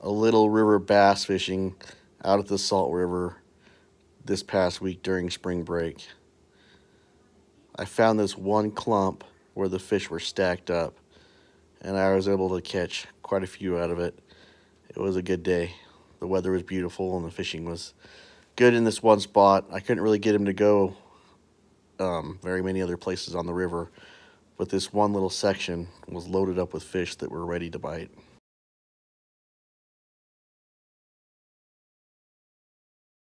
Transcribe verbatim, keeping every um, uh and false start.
a little river bass fishing out at the Salt River this past week during spring break. I found this one clump where the fish were stacked up, and I was able to catch quite a few out of it. It was a good day. The weather was beautiful and the fishing was good in this one spot. I couldn't really get him to go um, very many other places on the river, but this one little section was loaded up with fish that were ready to bite.